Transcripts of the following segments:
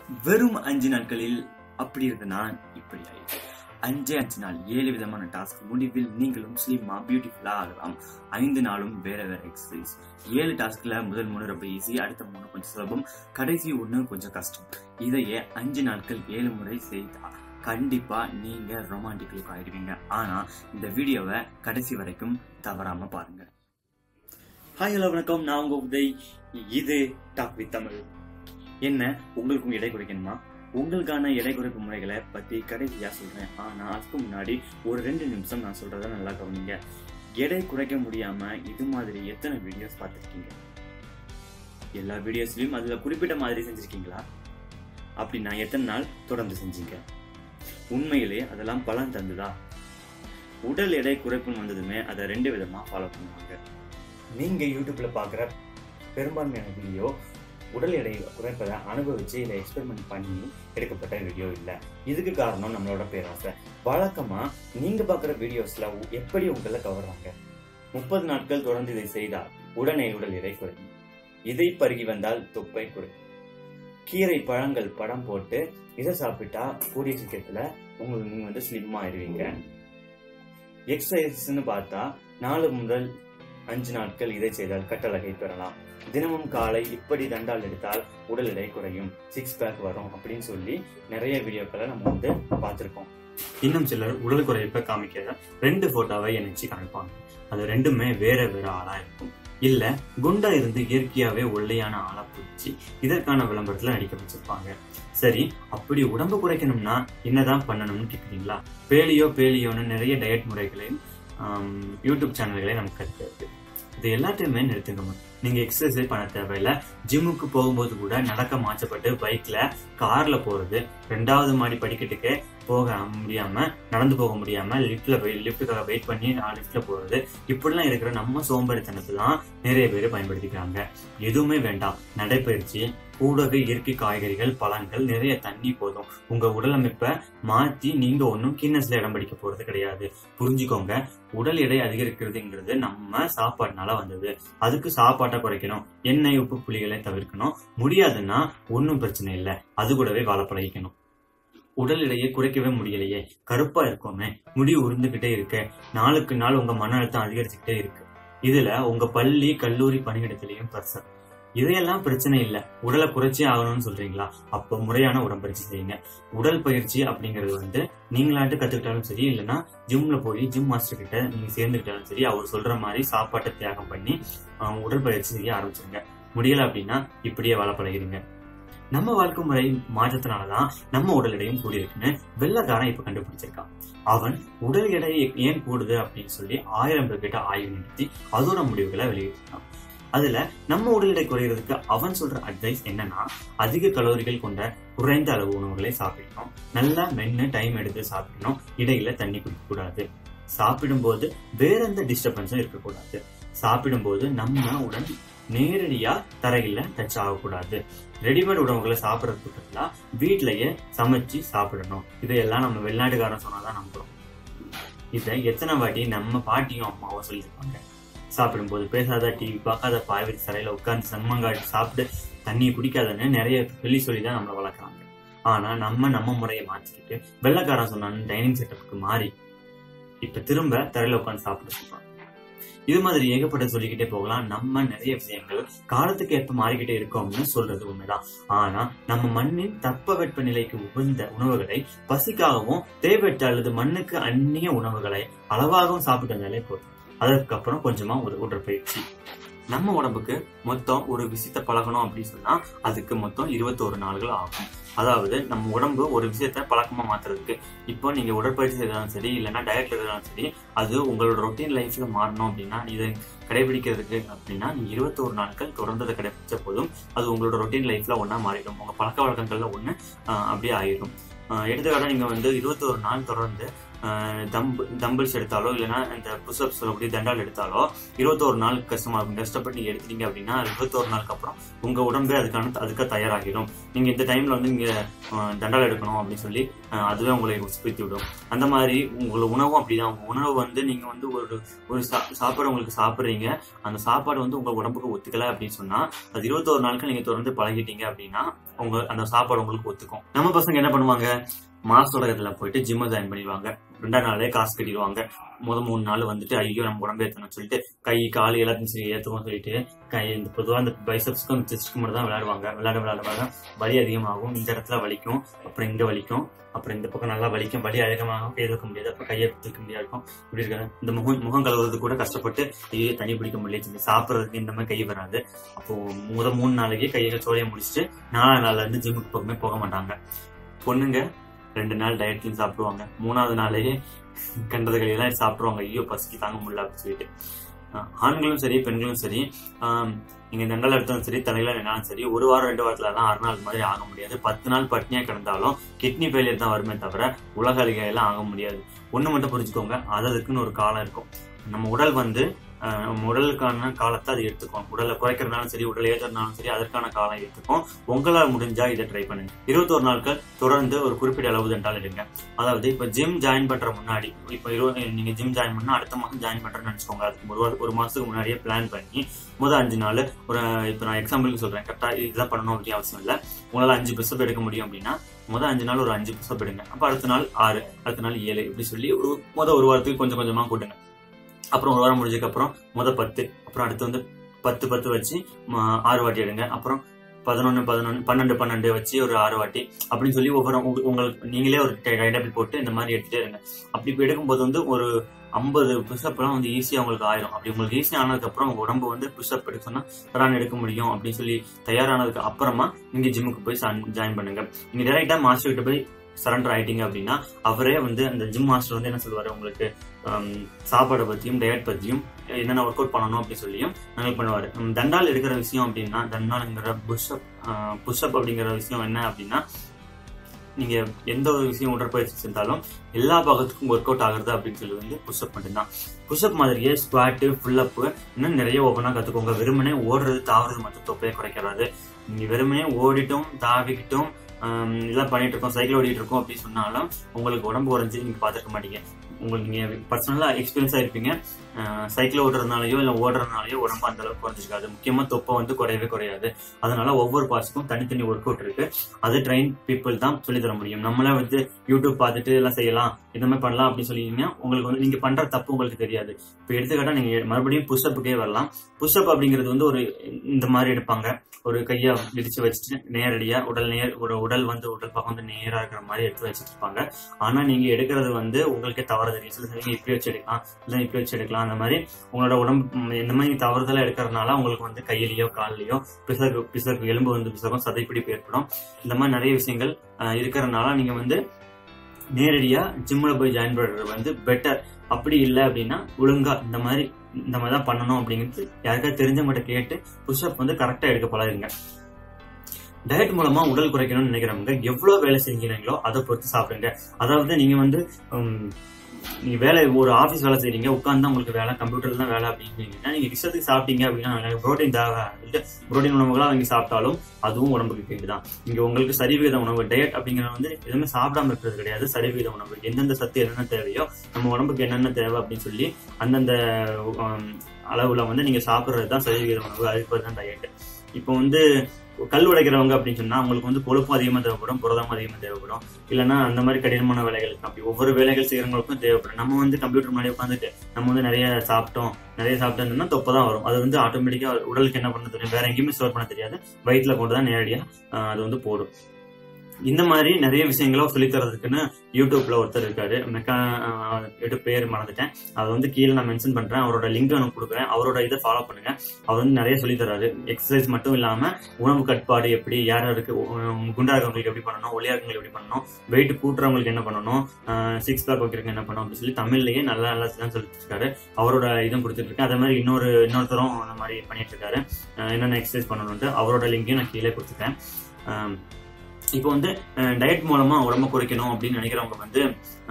வெறும் 5 நாட்களில் அப்படி இருந்த நான் இப்படி ஆயிடுச்சு. 5 நாள் 7 விதமான டாஸ்க் முடிவில் நீங்களும் ஸ்லிம்மா பியூட்டிஃபுல்லா ஆகலாம். 5 நாளும் வேற வேற எக்ஸசைஸ். 7 டாஸ்க்ல முதல் 3 ரொம்ப ஈஸி, அடுத்த 3 கொஞ்சம் சுலபம், கடைசி 1 கொஞ்சம் கஷ்டம். இதையே 5 நாட்கள் 7 முறை செய்தா கண்டிப்பா நீங்க ரொமான்டிக் லுக் ஆயிடுவீங்க. ஆனா இந்த வீடியோவை கடைசி வரைக்கும் தவறாம பாருங்க. ஹாய் ஹலோ வணக்கம், நான் உங்க உதய். இது டாக் வித் தமிழ். என்ன உங்களுக்கும் எடை குறைக்கணுமா? உங்களுக்கான எடை குறைப்பு முறைகளை பத்தி கடைசியா சொல்றேன். ஆனா அதுக்கு முன்னாடி ஒரு 2 நிமிஷம் நான் சொல்றத நல்லா கவனிங்க. எடை குறைக்க முடியாம இது மாதிரி எத்தனை வீடியோஸ் பார்த்திருக்கீங்க? எல்லா வீடியோஸ்லயும் அதுல குறிப்பிட்ட மாதிரி செஞ்சிருக்கீங்களா? அப்படி நான் எத்தனை நாள் தொடர்ந்து செஞ்சீங்க? உண்மையிலே அதெல்லாம் பலன் தந்துதா? உடல் எடை குறைப்புன்னு வந்ததுமே அதை 2 விதமா ஃபாலோ பண்ணுவாங்க. நீங்க யூடியூப்ல பாக்குற பெரும்பான்மையான வீடியோ உடல் எடை குறைப்பதை அனுபவிச்சு இதை எக்ஸ்பெரிமெண்ட் பண்ணி எடுக்கப்பட்ட வீடியோ இல்லை. இதுக்கு காரணம் நம்மளோட பேராசை. வழக்கமா நீங்க பாக்குற வீடியோஸ்ல எப்படி உங்களை கவர்றாங்க? 30 நாட்கள் தொடர்ந்து இதை செய்தால் உடனே உடல் எடை குறையும். இதை பருகி வந்தால் தொப்பை குறையும். கீரை பழங்கள் படம் போட்டு இதை சாப்பிட்டா கூடிய சீக்கிரத்துல நீங்க ஸ்லிம் ஆயிடுவீங்க. எக்ஸசைஸ்ன்னு பார்த்தா 4 முதல் 5 நாட்கள் இதை செய்தால் கட்டழகை பெறலாம். தினமும் காலை இப்படி தண்டால் எடுத்தால் உடல் எடை குறையும், 6 பேக் வரும் அப்படின்னு சொல்லி நிறைய வீடியோக்களை நம்ம பார்த்திருக்கோம். இன்னும் சிலர் உடல் குறைப்பை காமிக்கிற 2 போட்டோவை இணைச்சு காமிப்பாங்க. அது 2மே வேற வேற ஆளா இருக்கும். இல்ல குண்டா இருந்து இயற்கையாவே ஒல்லையான ஆளா பிடிச்சி இதற்கான விளம்பரத்துல நடிக்க வச்சிருப்பாங்க. சரி, அப்படி உடம்பு குறைக்கணும்னா என்னதான் பண்ணணும்னு கேக்குறீங்களா? பேலியோன்னு நிறைய டயட் முறைகளையும் யூடியூப் சேனல்களே நமக்கு கற்றுக்கிறது. இது எல்லாத்தையுமே நிறுத்துங்க. நீங்க எக்ஸசைஸ் பண்ண தேவையில்லை. ஜிம்முக்கு போகும்போது கூட நடக்க மாற்றப்பட்டு பைக்ல கார்ல போறது, 2வது மாடி படிக்கட்டுக்கே போக முடியாம நடந்து போக முடியாம லிப்டுக்காக வெயிட் பண்ணி லிப்ட்ல போறது, இப்படிலாம் இருக்கிற நம்ம சோம்பேறித்தனத்தை தான் நிறைய பேர் பயன்படுத்திக்கிறாங்க. எதுவுமே வேண்டாம், நடைப்பயிற்சி கூடவே இயற்கை காய்கறிகள், பழங்கள், நிறைய தண்ணி போதும். உங்க உடலமைப்பை மாத்தி நீங்க ஒன்னும் கின்னஸ்ல இடம் பிடிக்க போறது கிடையாது. புரிஞ்சுக்கோங்க, உடல் எடை அதிகரிக்கிறதுங்கிறது நம்ம சாப்பாடுனால வந்தது. அதுக்கு சாப்பாட்டை குறைக்கணும், எண்ணெய் உப்பு புளிகளை தவிர்க்கணும். முடியாதுன்னா ஒன்னும் பிரச்சனை இல்லை, அது கூடவே வாழ பழகிக்கணும். உடல் எடையை குறைக்கவே முடியலையே, கருப்பா இருக்கோமே, முடி உருந்துகிட்டே இருக்க, நாளுக்கு நாள் உங்க மன அழுத்தம் அதிகரிச்சுக்கிட்டே இருக்கு. இதுல உங்க பள்ளி கல்லூரி பணியிடத்திலையும் பிரஷர். இதையெல்லாம் பிரச்சனை இல்ல, உடலை குறைச்சி ஆகணும்னு சொல்றீங்களா? அப்போ முறையான உடற்பயிற்சி செய்யுங்க. உடல் பயிற்சி அப்படிங்கிறது நீங்களாட்டு கத்துக்கிட்டாலும் சரி, இல்லைன்னா ஜிம்ல போய் ஜிம் மாஸ்டர் கிட்ட நீங்க சேர்ந்துக்கிட்டாலும் சரி, அவர் சொல்ற மாதிரி சாப்பாட்டை தியாகம் பண்ணி உடற்பயிற்சி செய்ய ஆரம்பிச்சிருங்க. முடியல அப்படின்னா இப்படியே வாழ பழகிடுங்க. நம்ம வாழ்க்கை முறை மாற்றத்தினாலதான் நம்ம உடல் எடையும் கூடியிருக்குன்னு வெள்ளக்காரன் இப்ப கண்டுபிடிச்சிருக்கான். அவன் உடல் எடை ஏன் கூடுது அப்படின்னு சொல்லி 1000 பேர்கிட்ட ஆய்வு நடத்தி அதோட முடிவுகளை வெளியிட்டிருக்கான். அதுல நம்ம உடல் எடை குறைகிறதுக்கு அவன் சொல்ற அட்வைஸ் என்னன்னா, அதிக கலோரிகள் கொண்ட குறைந்த அளவு உணவுகளை சாப்பிடணும், நல்லா மென்னு டைம் எடுத்து சாப்பிடணும், இடையில தண்ணி குடிக்க கூடாது, சாப்பிடும்போது வேற எந்த டிஸ்டர்பன்ஸும் இருக்கக்கூடாது, சாப்பிடும்போது நம்ம உடன் நேரடியா தரையில டச் ஆகக்கூடாது, ரெடிமேட் உணவுகளை சாப்பிடறதுக்கு பதிலா வீட்லயே சமைச்சு சாப்பிடணும். இதையெல்லாம் நம்ம வெளிநாட்டுக்காரன் சொன்னாதான் நம்புறோம். இதை எத்தனை வாட்டி நம்ம பாட்டியும் அம்மாவும் சொல்லியிருப்பாங்க. சாப்பிடும்போது பேசாத, டிவி பார்க்காத, பாய்வெறி சரையில உட்கார்ந்து சம்மங்காட்டி சாப்பிட்டு தண்ணியை குடிக்காதன்னு நிறைய சொல்லிதான் நம்மளை வளர்க்குறாங்க. ஆனா நம்ம முறையை மாற்றிக்கிட்டு வெள்ளைக்காரன் சொன்னான்னு டைனிங் செட்டப்புக்கு மாறி இப்ப திரும்ப தரையில உட்காந்து சாப்பிட சொல்றாங்க. இது மாதிரி ஏகப்பட்ட சொல்லிக்கிட்டே போகலாம். நம்ம நிறைய விஷயங்கள் காலத்துக்கு ஏற்ப மாறிக்கிட்டே இருக்கோம்னு சொல்றது உண்மைதான். ஆனா நம்ம மண்ணின் தட்பவெட்ப நிலைக்கு உகந்த உணவுகளை பசிக்காகவும் தேவையற்ற அல்லது மண்ணுக்கு அந்நிய உணவுகளை அளவாகவும் சாப்பிட்டு வந்தாலே போதும். அதற்கப்புறம் கொஞ்சமா ஒரு உடற்பயிற்சி. நம்ம உடம்புக்கு மொத்தம் ஒரு விஷயத்தை பழகணும் அப்படின்னு சொன்னா அதுக்கு மொத்தம் 21 நாள்கள் ஆகும். அதாவது நம்ம உடம்பு ஒரு விஷயத்த பழக்கமா மாத்துறதுக்கு. இப்போ நீங்க உடற்பயிற்சி செய்தாலும் சரி, இல்லைன்னா டயட்ல இருந்தாலும் சரி, அது உங்களோட ரொட்டீன் லைஃப்ல மாறணும் அப்படின்னா, இதை கடைபிடிக்கிறதுக்கு அப்படின்னா நீங்க 21 நாட்கள் தொடர்ந்து அதை கடைபிடிச்ச போதும் அது உங்களோட ரொட்டீன் லைஃப்ல ஒன்னா மாறிடும். உங்க பழக்க வழக்கங்கள்ல ஒண்ணு அப்படியே ஆயிடும். எடுத்துக்காட்டா நீங்க 21 நாள் தொடர்ந்து டம்பிள்ஸ் எடுத்தாலோ, இல்லைன்னா இந்த புஷ்அப்ஸ் சொல்லக்கூடிய தண்டால் எடுத்தாலோ 21 நாள் கஷ்டமா இருக்கும். கஷ்டப்பட்டு நீங்க எடுத்தீங்க அப்படின்னா 21 நாளுக்கு அப்புறம் உங்க உடம்பே அதுக்காக தயாராகிடும். நீங்க இந்த டைம்ல நீங்க தண்டால் எடுக்கணும் அப்படின்னு சொல்லி அதுவே உங்களை உசுப்பித்து விடும். அந்த மாதிரி உங்களோட உணவும் அப்படிதான். உங்க உணவு நீங்க ஒரு சாப்பாடு உங்களுக்கு சாப்பிட்றீங்க, அந்த சாப்பாடு உங்க உடம்புக்கு ஒத்துக்கல அப்படின்னு சொன்னா அது 21 நாட்கள் நீங்க தொடர்ந்து பழகிட்டீங்க அப்படின்னா அந்த சாப்பாடு உங்களுக்கு ஒத்துக்கும். நம்ம பசங்க என்ன பண்ணுவாங்க, மாச தொடக்கத்துல போயிட்டு ஜிம்ம ஜாயின் பண்ணிடுவாங்க. 2ஆம் நாளே காசு கட்டிடுவாங்க. 3 நாள் வந்துட்டு ஐயோ நம்ம உடம்பு ஏற்றணும்னு சொல்லிட்டு கை கால் எல்லாத்தையும் சரி ஏற்றுவோம் சொல்லிட்டு இந்த பொதுவாக இந்த பைசப்ஸ்க்கும் செஸ்ட்க்கு மட்டும் தான் விளையாடுவாங்க. வலி அதிகமாகும், இந்த இடத்துல வலிக்கும், அப்புறம் இங்க வலிக்கும், அப்புறம் இந்த பக்கம் நல்லா வலிக்கும், வலி அதிகமாகும், கை தூக்க முடியாது, அப்புறம் கையை தூக்க முடியாது இருக்கும். இப்படி இருக்காது. இந்த முகம் கழுவுறது கூட கஷ்டப்பட்டு ஐயோ தண்ணி பிடிக்க முடியல, சாப்பிட்றதுக்கு இந்த மாதிரி கை வராது. அப்போ 3 நாளைக்கே கையை சோழியை முடிச்சுட்டு 4ஆம் நாள்ல இருந்து ஜிம்முக்கு பக்கமே போக மாட்டாங்க. பொண்ணுங்க 2 நாள் டயட்லையும் சாப்பிடுவாங்க, 3ஆவது நாளையே கண்டதுகள் எல்லாம் சாப்பிடுவாங்க, ஐயோ பசிக்கு தாங்க முடியல அப்படின்னு சொல்லிட்டு. ஆண்களும் சரி பெண்களும் சரி, நீங்க தண்டல் எடுத்தாலும் சரி தலையில நின்னாலும் சரி 1 வாரம் 2 வாரத்துல எல்லாம் 6 நாள் மாதிரி ஆக முடியாது. 10 நாள் பட்னியா கிடந்தாலும் கிட்னி ஃபெயிலியர் தான் வருமே தவிர உலக அழிகையெல்லாம் ஆக முடியாது. ஒண்ணு மட்டும் புரிஞ்சுக்கோங்க, அதுக்குன்னு ஒரு காலம் இருக்கும். நம்ம உடல் வந்து உடலுக்கான காலத்தை அது எடுத்துக்கும். உடலை குறைக்கிறதுனாலும் சரி, உடல் ஏற்றுறதுனாலும் சரி, அதற்கான காலம் எடுத்துக்கும். உங்களால் முடிஞ்சா இதை ட்ரை பண்ணுங்க. 21 நாட்கள் தொடர்ந்து ஒரு குறிப்பிட்ட அளவு தண்டால் எடுங்க. அதாவது இப்ப ஜிம் ஜாயின் பண்ற முன்னாடி, இப்ப நீங்க ஜிம் ஜாயின் பண்ணா அடுத்த மாசம் ஜாயின் பண்றேன்னு நினைச்சுக்கோங்க. அதுக்கு ஒரு மாசத்துக்கு முன்னாடியே பிளான் பண்ணி முதல் 5 நாள் இப்ப நான் எக்ஸாம்பிளுக்கு சொல்றேன், கரெக்டா இதெல்லாம் பண்ணணும் அப்படின்னு அவசியம் இல்லை. உங்களால 5 புஷ்அப் எடுக்க முடியும் அப்படின்னா முதல் 5 நாள் ஒரு 5 புஷ்அப் எடுங்க. அப்ப அடுத்த நாள் 6, அடுத்த நாள் 7, இப்படி சொல்லி ஒரு வாரத்துக்கு கொஞ்சம் கொஞ்சமா கூட்டுங்க. அப்புறம் 1 வாரம் முடிஞ்சதுக்கு அப்புறம் 10, அப்புறம் அடுத்து வந்து 10 வச்சு 6 வாட்டி எடுங்க. அப்புறம் 11, 12 வச்சு ஒரு 6 வாட்டி அப்படின்னு சொல்லி உங்களுக்கு நீங்களே ஒரு டைடபிள் போட்டு இந்த மாதிரி எடுத்துட்டே இருங்க. அப்படி இப்போ எடுக்கும்போது வந்து ஒரு 50 புஷ்அப்லாம் வந்து ஈஸியா உங்களுக்கு ஆயிரும். அப்படி உங்களுக்கு ஈஸியா ஆனதுக்கு அப்புறம் உங்க உடம்பு வந்து புஷ்அப் எடுக்க சொன்னா தரான் எடுக்க முடியும் அப்படின்னு சொல்லி தயாரானதுக்கு அப்புறமா நீங்க ஜிம்முக்கு போய் ஜாயின் பண்ணுங்க. நீங்க டைரக்டா மாஸ்டர் கிட்ட போய் சரண்டர் ஆயிட்டீங்க அப்படின்னா அவரே வந்து அந்த ஜிம் மாஸ்டர் வந்து என்ன சொல்லுவாரு, உங்களுக்கு சாப்பாடை பத்தியும் டயட் பத்தியும் என்னென்ன ஒர்க் அவுட் பண்ணணும் அப்படின்னு சொல்லியும் நாங்கள் பண்ணுவாரு. தண்டால் எடுக்கிற விஷயம் அப்படின்னா, தண்டால்ங்கிற புஷ்அப் அப்படிங்கிற விஷயம் என்ன அப்படின்னா, நீங்க எந்த ஒரு விஷயம் உடற்பயிற்சி செஞ்சாலும் எல்லா பாகத்துக்கும் ஒர்க் அவுட் ஆகுறது அப்படின்னு சொல்லி வந்து புஷ்அப் மட்டும்தான். புஷ்அப் மாதிரியே ஸ்குவாட், ஃபுல் அப் இன்னும் நிறைய ஓப்பனா கத்துக்கோங்க. வெறுமனே ஓடுறது தாவுறது மட்டும் தொப்பையை குறைக்கிறாது. நீங்க வெறுமனே ஓடிட்டும் தாவிக்கிட்டும் இதெல்லாம் பண்ணிட்டு இருக்கோம், சைக்கிள் ஓடிட்டு இருக்கோம் அப்படின்னு சொன்னாலும் உங்களுக்கு உடம்பு குறைஞ்சி நீங்க பாத்துக்க மாட்டீங்க. உங்களுக்கு நீங்க பர்சனலா எக்ஸ்பீரியன்ஸா இருப்பீங்க. சைக்கிள் ஓடுறதுனாலயோ இல்ல ஓடுறதுனாலயோ உடம்பு அந்த அளவுக்கு குறைஞ்சிருக்காது. முக்கியமா தொப்பை வந்து குறையாது. அதனால ஒவ்வொரு பார்ட்ஸ்க்கும் தனித்தனி ஒர்க் அவுட் இருக்கு. அது ட்ரெயின் பீப்புள் தான் சொல்லி தர முடியும். நம்மள வந்து யூடியூப் பார்த்துட்டு எல்லாம் செய்யலாம், இந்த மாதிரி பண்ணலாம் அப்படின்னு சொல்லிட்டீங்கன்னா உங்களுக்கு வந்து நீங்க பண்ற தப்பு உங்களுக்கு தெரியாது. இப்ப எடுத்துக்கிட்டா நீங்க மறுபடியும் புஷ்அப்புக்கே வரலாம். புஷ்அப் அப்படிங்கிறது வந்து ஒரு இந்த மாதிரி எடுப்பாங்க, ஒரு கையை விரிச்சு வச்சுட்டு நேரடியா உடல் பக்கம் வந்து நேரா இருக்கிற மாதிரி எடுத்து வச்சுட்டு இருப்பாங்க. ஆனா நீங்க எடுக்கிறது வந்து உங்களுக்கே தவறு தெரியும். சில சமயம் இப்படி வச்சு எடுக்கலாம், இல்லை இப்படி வச்சு எடுக்கலாம். அந்த மாதிரி உங்களோட உடம்பு இந்த மாதிரி தவறுதலா எடுக்கிறதுனால உங்களுக்கு வந்து கையிலயோ காலிலையோ பிசகு எலும்பு வந்து பிசகும், சதைப்பிடிப்பு ஏற்படும். இந்த மாதிரி நிறைய விஷயங்கள் இருக்கிறதுனால நீங்க வந்து நேரடியா ஜிம்ல போய் ஜாயின் பண்றது வந்து பெட்டர். அப்படி இல்லை அப்படின்னா ஒழுங்கா இந்த மாதிரி தான் பண்ணணும் அப்படிங்கிறது யாருக்காவது தெரிஞ்சவங்ககிட்ட கேட்டு புஷ்அப் வந்து கரெக்டா எடுக்க பழகுங்க. டயட் மூலமா உடல் குறைக்கணும்னு நினைக்கிறவங்க எவ்வளவு வேலை செஞ்சீங்களோ அதை பொறுத்து சாப்பிடுங்க. அதாவது நீங்க வந்து நீங்க ஒரு ஆபீஸ் வேலை செய்றீங்க, உட்கார்ந்து தான் உங்களுக்கு வேலை, கம்ப்யூட்டர்ல தான் வேலை அப்படின்னா நீங்க இஷ்டத்துக்கு சாப்பிட்டீங்க அப்படின்னா புரோட்டீன் தேவை, புரோட்டீன் உணவுகளா நீங்க சாப்பிட்டாலும் அதுவும் உடம்புக்கு கேடுதான். இங்க உங்களுக்கு சரிவிகித உணவு டயட் அப்படிங்கிறது வந்து எதுவுமே சாப்பிடாம இருக்கிறது கிடையாது. சரிவிகித உணவு, எந்தெந்த சத்து என்னென்ன தேவையோ நம்ம உடம்புக்கு என்னென்ன தேவை அப்படின்னு சொல்லி அந்தந்த அளவுல வந்து நீங்க சாப்பிட்றதுதான் சரிவிகித உணவு. அதுக்கு தான் டயட். இப்போ வந்து கல் உடைக்கிறவங்க அப்படின்னு சொன்னா அவங்களுக்கு வந்து கொழுப்பும் அதிகமா தேவைப்படும், புரதமும் அதிகமா தேவைப்படும். இல்லைன்னா அந்த மாதிரி கடினமான வேலைகளுக்கு அப்படி ஒவ்வொரு வேலைகள் செய்யறவங்களுக்கும் தேவைப்படும். நம்ம வந்து கம்ப்யூட்டர் முன்னாடி உட்காந்துட்டு நம்ம வந்து நிறைய சாப்பிட்டோம்னா தொப்பை வரும். அது வந்து ஆட்டோமேட்டிக்கா உடலுக்கு என்ன பண்ண தெரியும், வேற எங்கேயுமே ஸ்டோர் பண்ண தெரியாது, வயிற்றுல கொண்டுதான் நேரடியா அது வந்து போடும். இந்த மாதிரி நிறைய விஷயங்களோ சொல்லித்தரதுக்குன்னு யூடியூப்ல ஒருத்தர் இருக்காரு, பேர் மறந்துட்டேன். அதை வந்து கீழே நான் மென்ஷன் பண்றேன், அவரோட லிங்க் நான் கொடுக்குறேன். அவரோட இதை ஃபாலோ பண்ணுங்க. அவர் வந்து நிறைய சொல்லித்தராரு. எக்ஸசைஸ் மட்டும் இல்லாம உணவு கட்டுப்பாடு எப்படி, யாருக்கு குண்டா இருக்கவங்களுக்கு எப்படி பண்ணணும், ஒல்லியா இருக்கவங்களுக்கு எப்படி பண்ணணும், வெயிட் கூட்டுறவங்களுக்கு என்ன பண்ணணும், 6 பேக் வைக்கிறவங்க என்ன பண்ணணும் அப்படின்னு சொல்லி தமிழ்லயே நல்லா தான் சொல்லிட்டு இருக்காரு. அவரோட இதுவும் கொடுத்துட்டு இருக்கேன். அதே மாதிரி இன்னொருத்தரும் அந்த மாதிரி பண்ணிட்டு இருக்காரு, என்னென்ன எக்ஸசைஸ் பண்ணணும்ட்டு. அவரோட லிங்கையும் நான் கீழே கொடுத்துட்டேன். இப்போ வந்து டயட் மூலமா உடம்பு குறைக்கணும் அப்படின்னு நினைக்கிறவங்க வந்து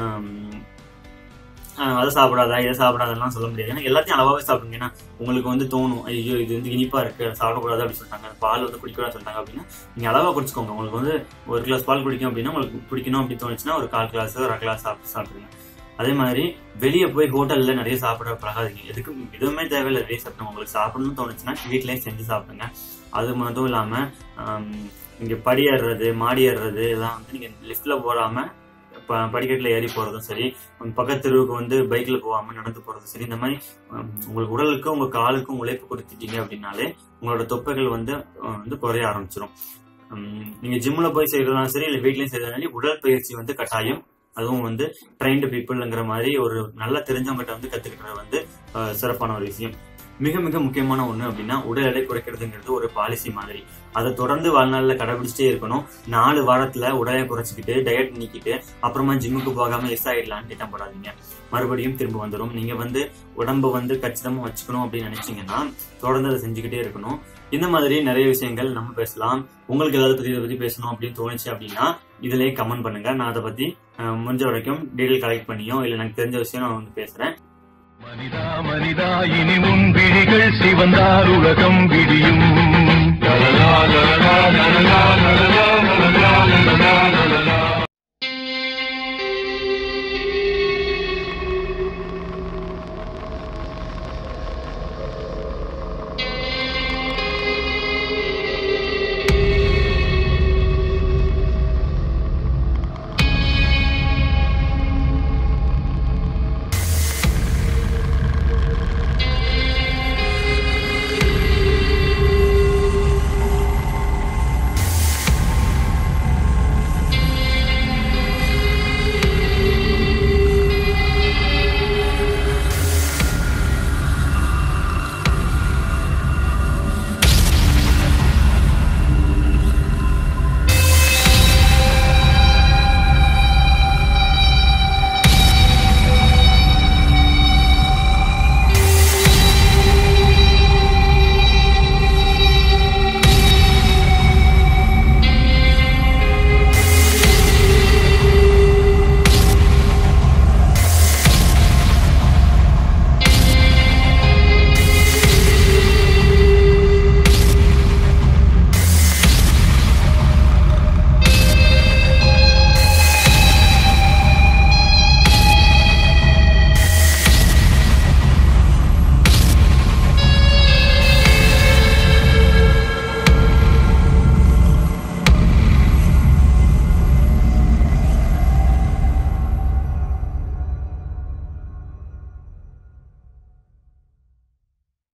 அதை சாப்பிடாதா இதை சாப்பிடாதெல்லாம் சொல்ல முடியாது. ஏன்னா எல்லாத்தையும் அளவாவே சாப்பிடுங்க. ஏன்னா உங்களுக்கு வந்து தோணும், ஐயோ இது வந்து இனிப்பா இருக்கு, சாப்பிடக்கூடாது அப்படின்னு சொல்லிட்டாங்க, பால் வந்து குடிக்கூடாது சொல்லிட்டாங்க அப்படின்னா நீங்க அளவா குடிச்சுக்கோங்க. உங்களுக்கு வந்து 1 கிளாஸ் பால் குடிக்கும் அப்படின்னா உங்களுக்கு பிடிக்கணும் அப்படின்னு தோணுச்சுன்னா ஒரு 1/4 கிளாஸ் 1/2 கிளாஸ் சாப்பிடுங்க. அதே மாதிரி வெளியே போய் ஹோட்டல்ல நிறைய சாப்பிட பழகாதீங்க. எதுவுமே தேவையில்லை வெளியே சாப்பிடுங்க. உங்களுக்கு சாப்பிடணும்னு தோணுச்சுன்னா வீட்டிலேயே செஞ்சு சாப்பிடுங்க. அது மட்டும் இல்லாம இங்க படி ஏறுறது, மாடி ஏறுறது இதெல்லாம் வந்து நீங்க லிஃப்ட்ல போடாம படிக்கட்டுல ஏறி போறதும் சரி, பக்கத்து தெருவுக்கு வந்து பைக்ல போகாம நடந்து போறதும் சரி, இந்த மாதிரி உங்களுக்கு உடலுக்கும் உங்க காலுக்கும் உழைப்பு கொடுத்துட்டீங்க அப்படின்னாலே உங்களோட தொப்பைகள் வந்து குறைய ஆரம்பிச்சிடும். நீங்க ஜிம்ல போய் செய்யறதுனாலும் சரி, இல்ல வீட்லயும் செய்யறதுனாலும் உடற்பயிற்சி வந்து கட்டாயம். அதுவும் வந்து ட்ரைன்டு பீப்புள்ங்கிற மாதிரி ஒரு நல்லா தெரிஞ்சவங்ககிட்ட வந்து கத்துக்கிறது வந்து சிறப்பான ஒரு விஷயம். மிக மிக முக்கியமான ஒண்ணு அப்படின்னா உடல் எடை குறைக்கிறதுங்கிறது ஒரு பாலிசி மாதிரி. அதை தொடர்ந்து வாழ்நாள்ல கடைபிடிச்சிட்டே இருக்கணும். 4 வாரத்துல உடலை குறைச்சிக்கிட்டு டயட் நீக்கிட்டு அப்புறமா ஜிம்முக்கு போகாம எஸ் ஆயிடலான்னு திட்டம் போடாதீங்க. மறுபடியும் திரும்ப வந்துடும். நீங்க வந்து உடம்பு வந்து கச்சிதமா வச்சுக்கணும் அப்படின்னு நினைச்சீங்கன்னா தொடர்ந்து அதை செஞ்சுக்கிட்டே இருக்கணும். இந்த மாதிரி நிறைய விஷயங்கள் நம்ம பேசலாம். உங்களுக்கு ஏதாவது இதை பத்தி பேசணும் அப்படின்னு தோணுச்சு அப்படின்னா இதுலயே கமெண்ட் பண்ணுங்க. நான் அதை பத்தி முடிஞ்ச வரைக்கும் டீடைல் கலெக்ட் பண்ணியோ இல்ல எனக்கு தெரிஞ்ச விஷயம் நான் வந்து பேசுறேன். மனிதா மனிதா இனி உன் விழிகள் சிவந்தார் உலகம் விடியும்.